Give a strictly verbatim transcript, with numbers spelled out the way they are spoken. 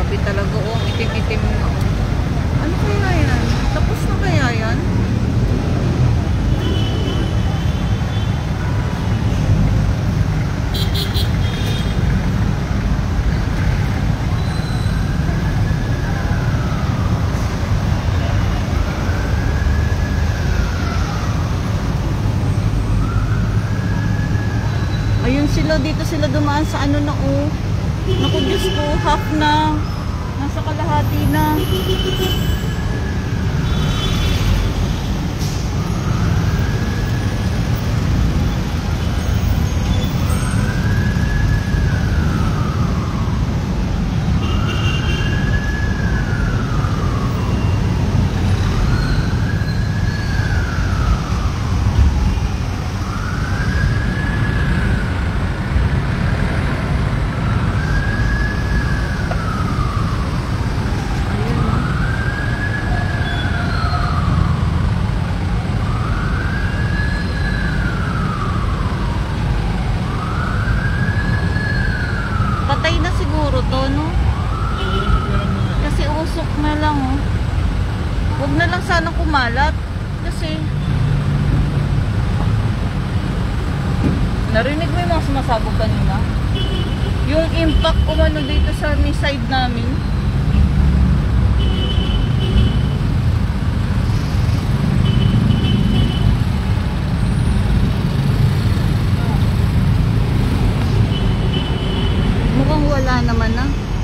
Grabe talaga, oh. Ang itim-itim na, oh. Ano kaya yan? Tapos na kaya yan? Ayun sila, dito sila dumaan sa ano na, oh. Naku, Diyos ko, half na. Nasa kalahati na. Patay na siguro to, no? Kasi usok na lang, oh. Huwag na lang sana kumalat. Kasi narinig mo yung mga sumasabog kanina? Yung impact umano dito sa may side namin. Mukhang wala naman na.